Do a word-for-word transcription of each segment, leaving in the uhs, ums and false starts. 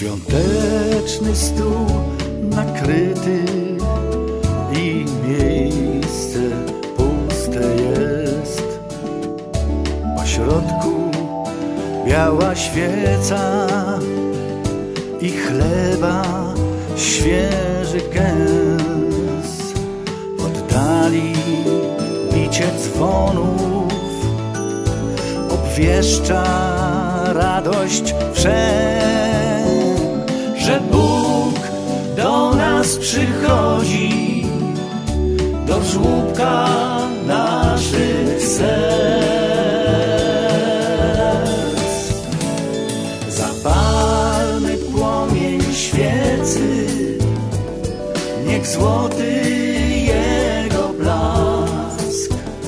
Świąteczny stół nakryty i miejsce puste jest. Pośrodku biała świeca i chleba świeży kęs. W oddali bicie dzwonów obwieszcza radość wszem, że Bóg do nas przychodzi, do żłóbka naszych serc. Zapalmy płomień świecy, niech złoty jego blask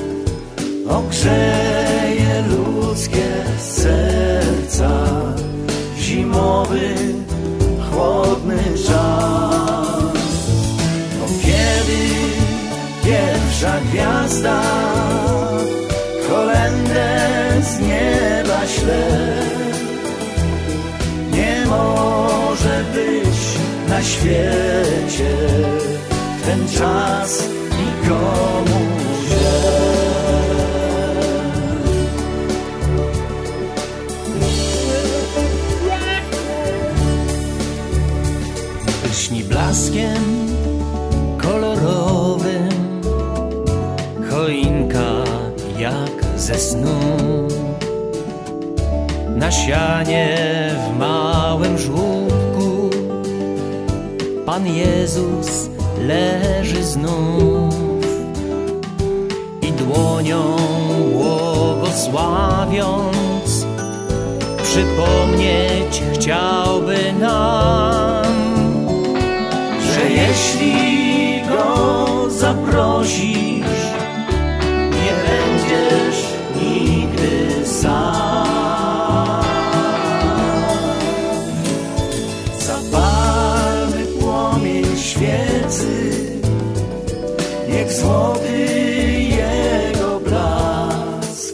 ogrzeje ludzkie serca w zimowy, chłodny czas. Bo kiedy pierwsza gwiazda kolędę z nieba śle, nie może być na świecie w ten czas nikomu źle. Lśni blaskiem kolorowym choinka jak ze snu. Na sianie w małym żłóbku Pan Jezus leży znów i dłonią błogosławiąc przypomnieć chciałby nam, że jeśli Go zaprosisz, nie będziesz nigdy sam. Zapalmy płomień świecy, niech złoty jego blask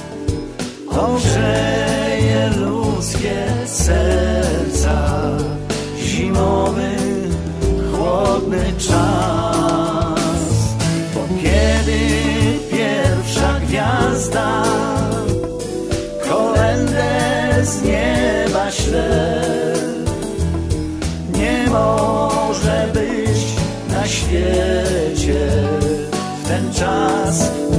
ogrzeje ludzkie serca zimowy, chłodny czas. Bo kiedy pierwsza gwiazda kolędę z nieba śle, nie może być na świecie w ten czas